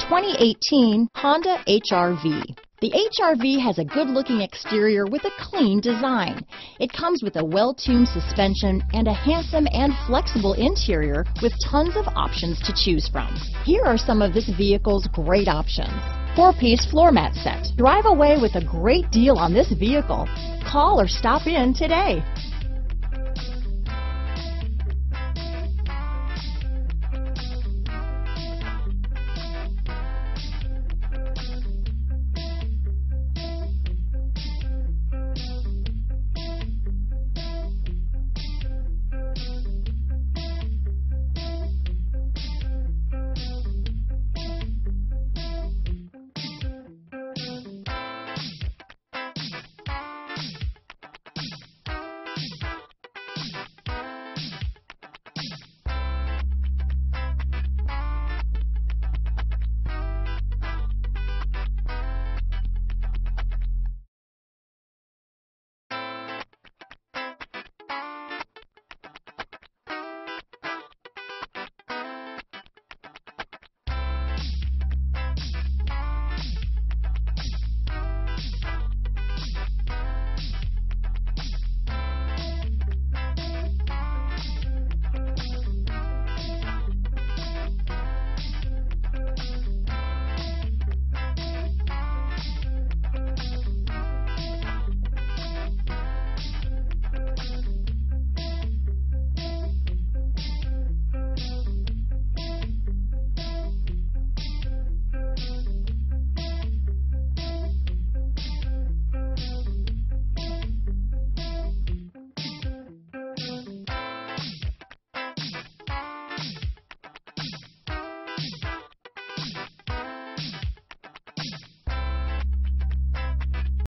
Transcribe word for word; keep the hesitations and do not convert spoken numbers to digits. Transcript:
twenty eighteen Honda H R V. The H R V has a good-looking exterior with a clean design. It comes with a well-tuned suspension and a handsome and flexible interior with tons of options to choose from. Here are some of this vehicle's great options: four-piece floor mat set. Drive away with a great deal on this vehicle. Call or stop in today.